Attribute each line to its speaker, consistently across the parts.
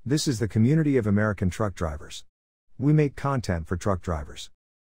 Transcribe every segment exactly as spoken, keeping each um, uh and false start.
Speaker 1: This is the community of American truck drivers. We make content for truck drivers.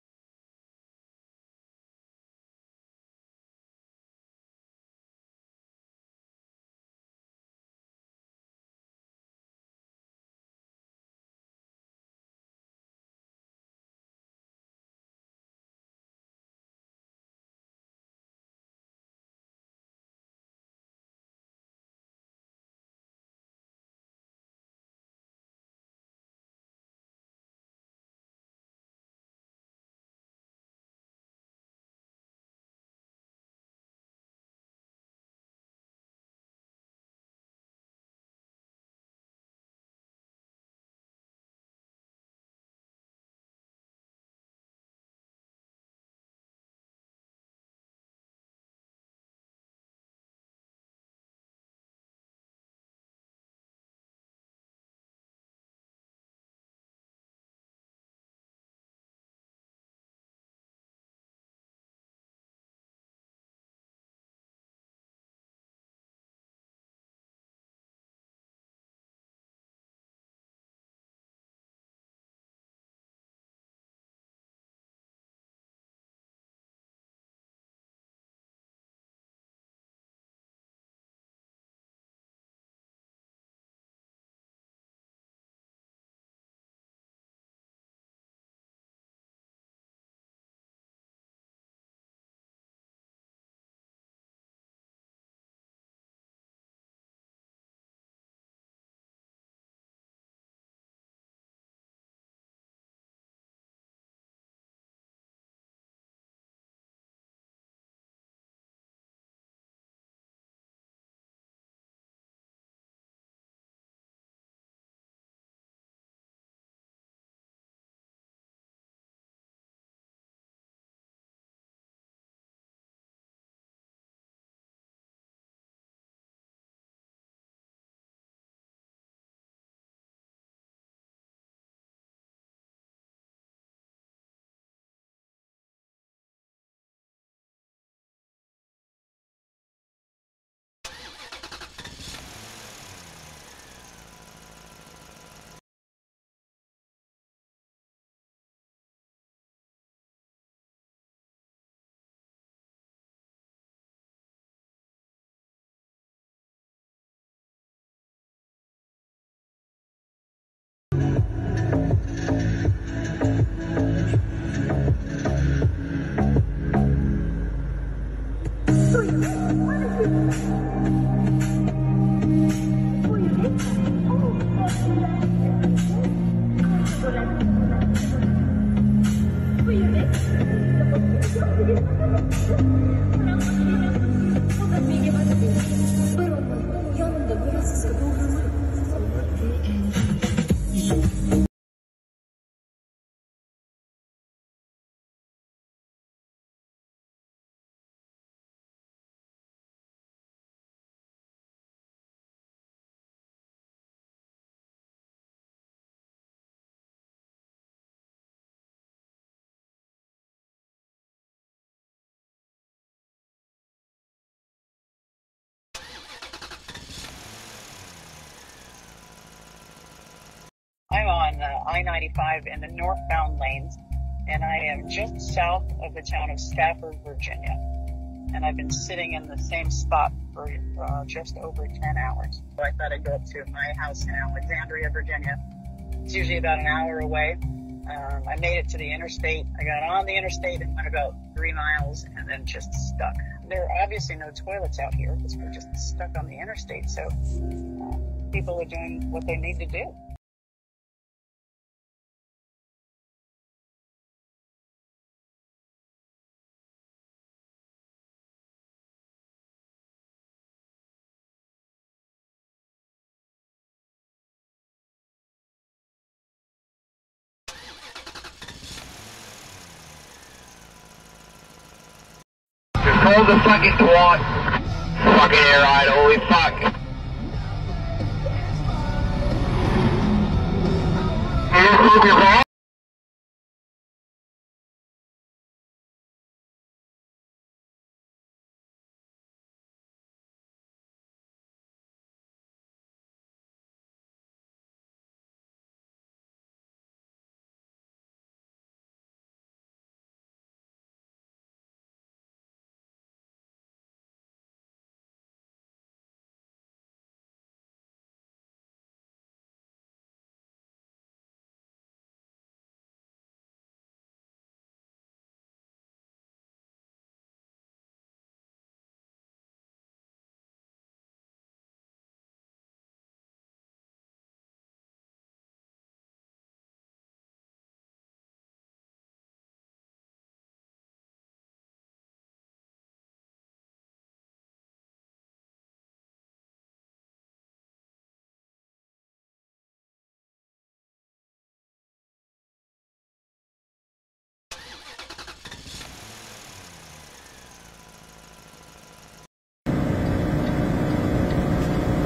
Speaker 2: I'm on uh, I ninety-five in the northbound lanes, and I am just south of the town of Stafford, Virginia. And I've been sitting in the same spot for uh, just over ten hours. So I thought I'd go up to my house in Alexandria, Virginia. It's usually about an hour away. Um, I made it to the interstate. I got on the interstate and went about three miles and then just stuck. There are obviously no toilets out here because we're just stuck on the interstate. So uh, people are doing what they need to do.
Speaker 3: Hold the fucking twat. Fucking airline, holy fuck. You move your ball?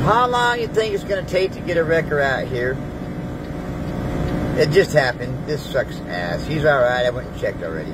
Speaker 4: How long you think it's going to take to get a wrecker out here? It just happened. This sucks ass. He's alright. I went and checked already.